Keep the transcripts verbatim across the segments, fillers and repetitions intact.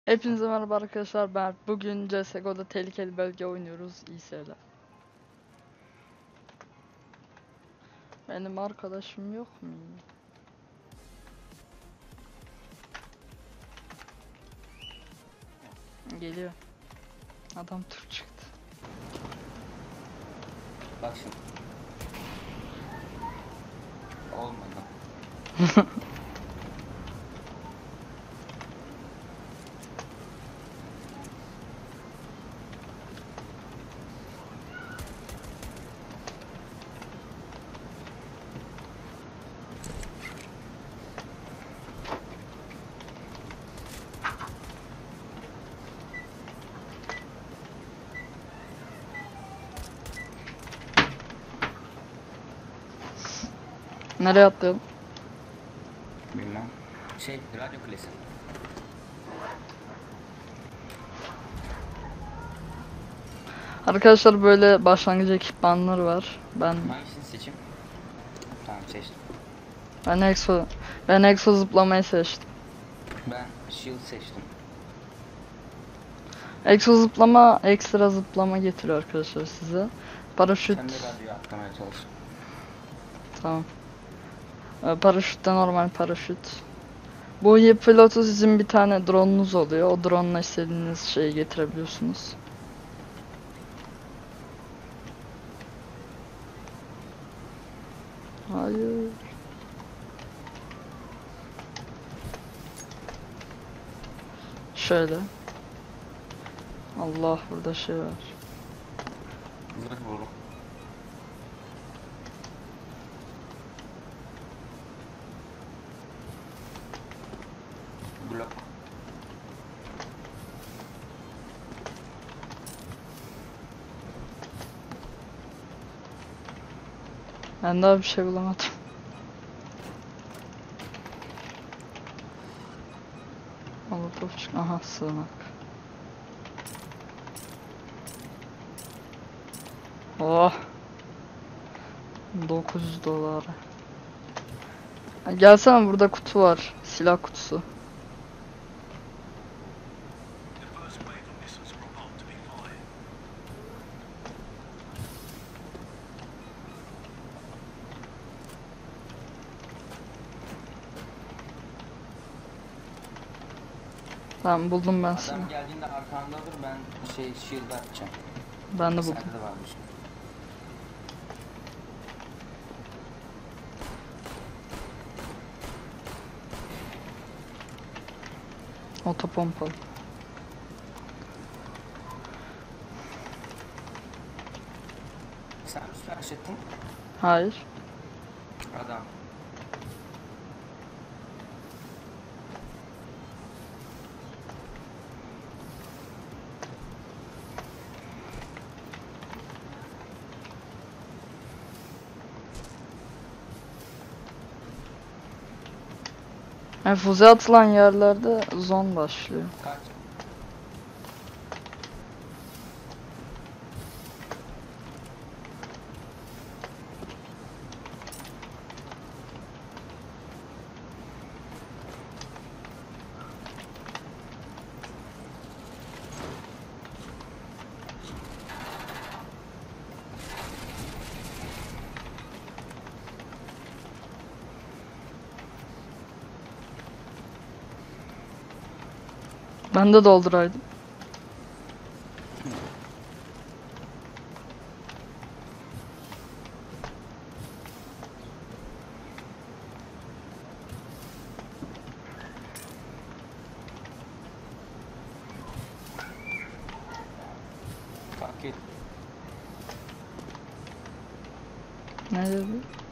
Hepinize merhaba arkadaşlar, ben bugün C S G O'da tehlikeli bölge oynuyoruz. İyi seyirler. Benim arkadaşım yok mu? Geliyor. Adam Türk çıktı. Bak şimdi. Olmadı. Nereye atlayalım? Bilmem. Şey, radyo kulesi. Arkadaşlar böyle başlangıç ekipmanları var. Ben Hangisini seçeyim? Tamam seçtim. ben exo ben exo zıplamayı seçtim. Ben shield seçtim. Exo zıplama ekstra zıplama getiriyor arkadaşlar size. Paraşüt. Sen de radyoya atlamaya çalış. Tamam. Ee, Paraşütte normal paraşüt. Bu iyi pilotu sizin bir tane drone'unuz oluyor. O drone'la istediğiniz şeyi getirebiliyorsunuz. Hayır. Şöyle. Allah, burada şey var. Zırh vururum. Blok. Ben daha bir şey bulamadım. Molotov çık. Aha, sığınak. Oh. dokuz yüz dolar. Ha, gelsene, burada kutu var. Silah kutusu. Tamam, buldum ben Adam silah. geldiğinde arkanda dur, ben şey shield atacağım. Ben de buldum. Sende de varmış. Otopompalı. Sen mi sipariş ettin? Hayır. Adam. Yani füze atılan yerlerde zon başlıyor. Kaç? Ben de dolduraydım. Fark et. Ne dedi?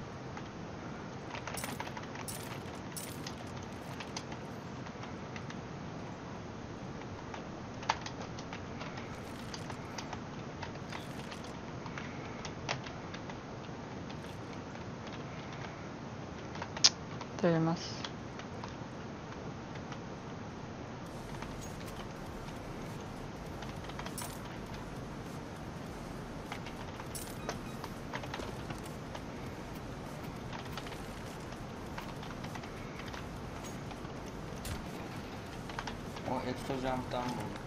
Değmez. O Stojamp'tan buldum.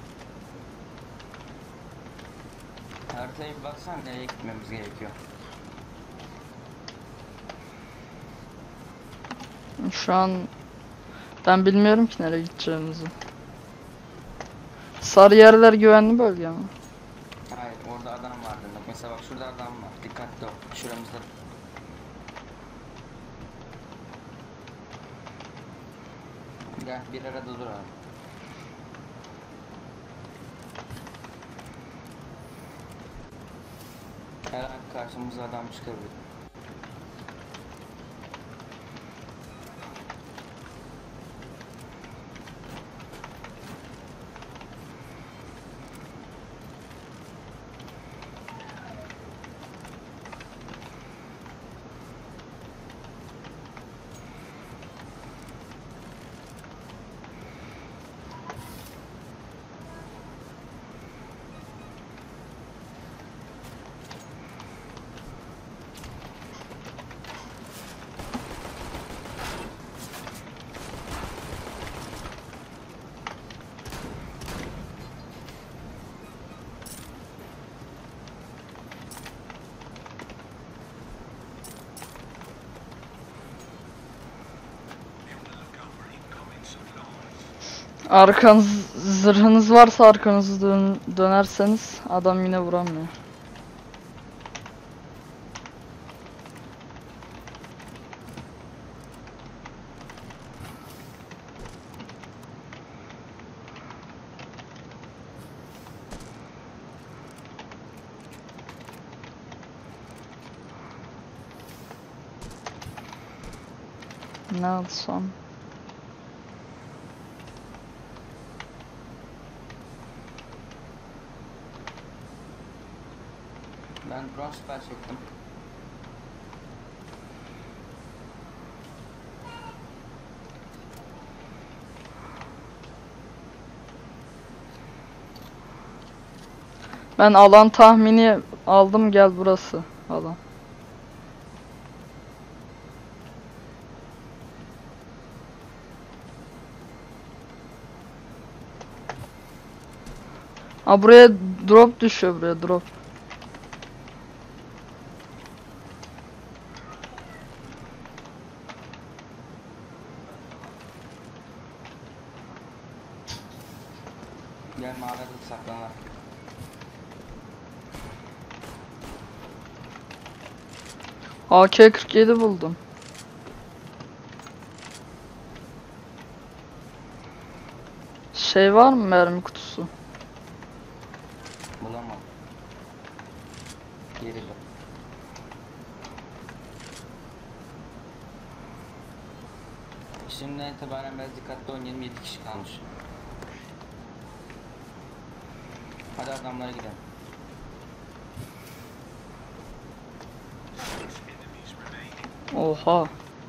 Haritaya bir baksana, nereye gitmemiz gerekiyor. Şu an ben bilmiyorum ki nereye gideceğimizi. Sarı yerler güvenli bölge mi? Hayır, orada adam vardı. Bak mesela, bak şurada adam var. Dikkatli ol. Şuramızda. Gel bir arada duralım. Her an karşımıza adam çıkabilir. Arkanız, zırhınız varsa arkanızı dön dönerseniz adam yine vuramıyor. Ne alsam? Ben drone sipariş ettim. Ben alan tahmini aldım, gel burası alan. Aa, buraya drop düşüyor, buraya drop. Gel mağarada saklanalım. A K kırk yedi buldum. Şey var mı, mermi kutusu? Bulamadım. Geri dön. Şimdiden itibaren biraz dikkatli oynayalım, yedi kişi kalmış. Hadi adamlara gidelim. Oha.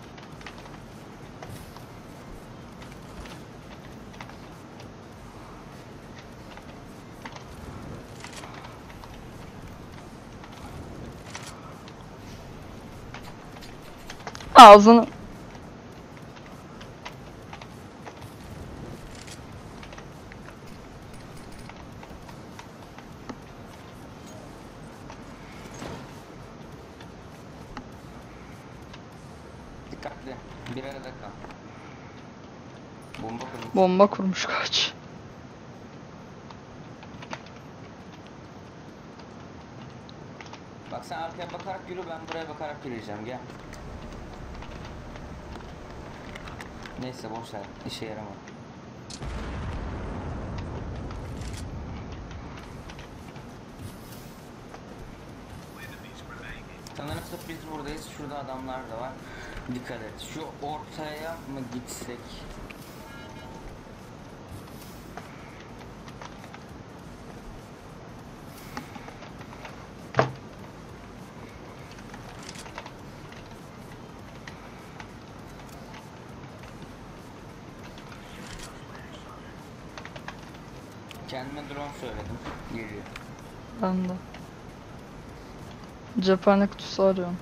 Ağzını. Dikkatli. Bir arada kal. Bomba kurmuş. Bomba kurmuş kaç. Bak sen arkaya bakarak yürü, ben buraya bakarak yürüyeceğim, gel. Neyse boş ver, işe yaramaz. Sanırım sırf biz buradayız, şurada adamlar da var. Dikkat et, şu ortaya mı gitsek? Kendime drone söyledim, geliyor. Ben de. Cephane kutusu arıyorum.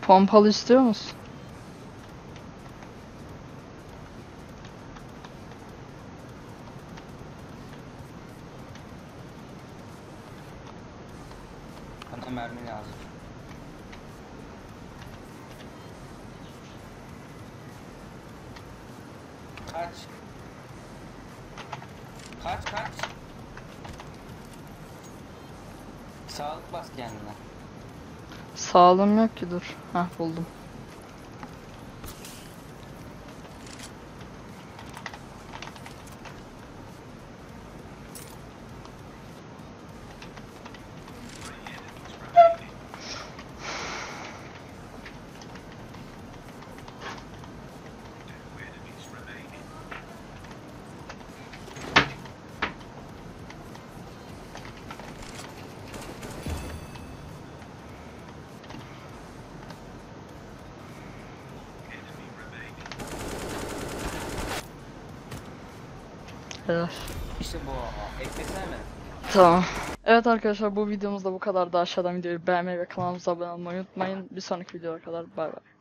Pompalı istiyor musun? Bana mermi lazım. Kaç. Kaç kaç. Sağlık bas kendine. Sağlığım yok ki, dur. Hah, buldum. Helal. İşte bu. Eklesene mi? Tamam. Evet arkadaşlar, bu videomuz da bu kadar. Da aşağıdan videoyu beğenmeyi ve kanalımıza abone olmayı unutmayın. Bir sonraki videoya kadar bay bay.